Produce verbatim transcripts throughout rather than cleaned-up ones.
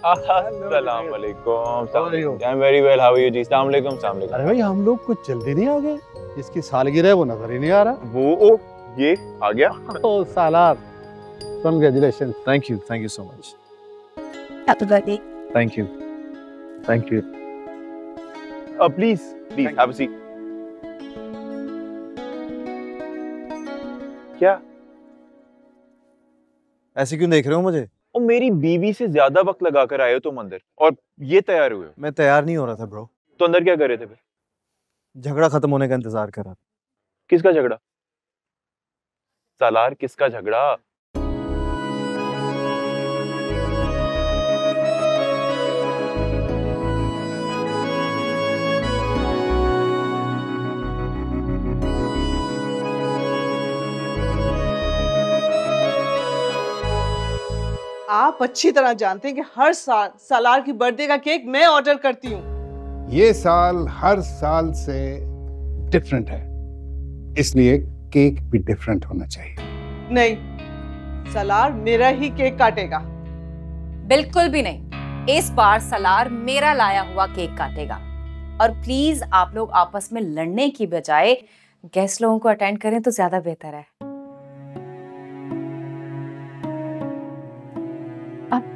अस्सलाम वालेकुम। I am very well, how are you जी? अस्सलाम वालेकुम। अस्सलाम वालेकुम। अरे भाई हम लोग कुछ जल्दी नहीं आ गए? इसकी सालगिरह है वो नजर ही नहीं आ रहा। वो ओ, ये आ गया। ओ Salar, congratulation. Thank you, thank you so much. Happy birthday. Thank you, thank you. Please please have a seat. क्या ऐसे क्यों देख रहे हो मुझे? ओ, मेरी बीवी से ज्यादा वक्त लगा कर आए हो तुम अंदर और ये तैयार हुए हो। मैं तैयार नहीं हो रहा था ब्रो। तो अंदर क्या कर रहे थे फिर? झगड़ा खत्म होने का इंतजार कर रहा था। किसका झगड़ा? सालार, किसका झगड़ा? आप अच्छी तरह जानते हैं कि हर साल सालार की बर्थडे का केक मैं ऑर्डर करती हूँ। ये साल हर साल से डिफरेंट है, इसलिए केक भी डिफरेंट होना चाहिए। नहीं, सालार मेरा ही केक काटेगा। बिल्कुल भी नहीं, इस बार सालार मेरा लाया हुआ केक काटेगा। और प्लीज आप लोग आपस में लड़ने की बजाय गेस्ट लोगों को अटेंड करें तो ज्यादा बेहतर है। अब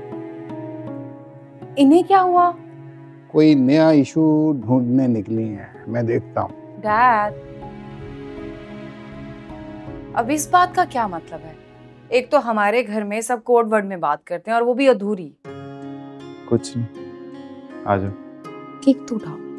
इन्हें क्या हुआ? कोई नया इशू ढूंढने निकली हैं, मैं देखता हूँ। डैड, अब इस बात का क्या मतलब है? एक तो हमारे घर में सब कोड वर्ड में बात करते हैं और वो भी अधूरी। कुछ नहीं, आ जाओ। केक तो उठाओ।